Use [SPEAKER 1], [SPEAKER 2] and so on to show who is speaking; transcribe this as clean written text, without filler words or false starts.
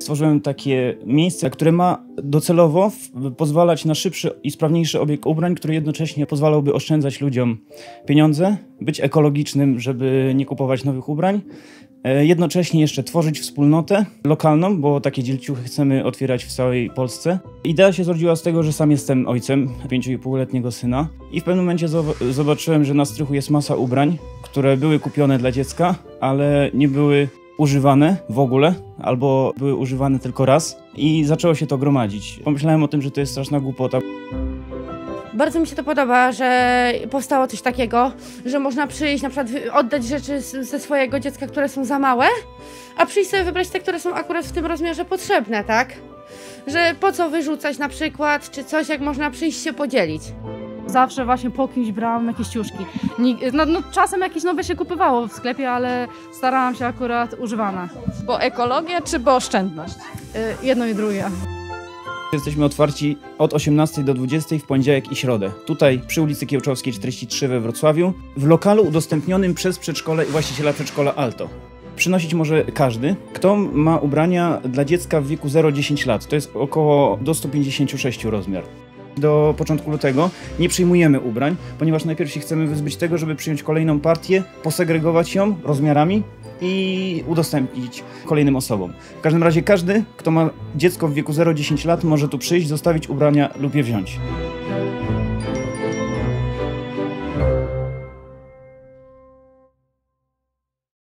[SPEAKER 1] Stworzyłem takie miejsce, które ma docelowo pozwalać na szybszy i sprawniejszy obieg ubrań, który jednocześnie pozwalałby oszczędzać ludziom pieniądze, być ekologicznym, żeby nie kupować nowych ubrań, jednocześnie jeszcze tworzyć wspólnotę lokalną, bo takie dzielciuchy chcemy otwierać w całej Polsce. Idea się zrodziła z tego, że sam jestem ojcem 5,5-letniego syna i w pewnym momencie zobaczyłem, że na strychu jest masa ubrań, które były kupione dla dziecka, ale nie były używane w ogóle, albo były używane tylko raz i zaczęło się to gromadzić. Pomyślałem o tym, że to jest straszna głupota.
[SPEAKER 2] Bardzo mi się to podoba, że powstało coś takiego, że można przyjść, na przykład oddać rzeczy ze swojego dziecka, które są za małe, a przyjść sobie wybrać te, które są akurat w tym rozmiarze potrzebne, tak? Że po co wyrzucać na przykład, czy coś, jak można przyjść się podzielić.
[SPEAKER 3] Zawsze właśnie po kimś brałam jakieś ciuszki. Czasem jakieś nowe się kupywało w sklepie, ale starałam się akurat używane.
[SPEAKER 4] Bo ekologia czy bo oszczędność?
[SPEAKER 3] Jedno i drugie.
[SPEAKER 1] Jesteśmy otwarci od 18 do 20 w poniedziałek i środę. Tutaj przy ulicy Kiełczowskiej 43 we Wrocławiu, w lokalu udostępnionym przez przedszkole i właściciela przedszkola Alto. Przynosić może każdy, kto ma ubrania dla dziecka w wieku 0-10 lat. To jest około do 156 rozmiar. Do początku lutego nie przyjmujemy ubrań, ponieważ najpierw się chcemy wyzbyć tego, żeby przyjąć kolejną partię, posegregować ją rozmiarami i udostępnić kolejnym osobom. W każdym razie każdy, kto ma dziecko w wieku 0-10 lat, może tu przyjść, zostawić ubrania lub je wziąć.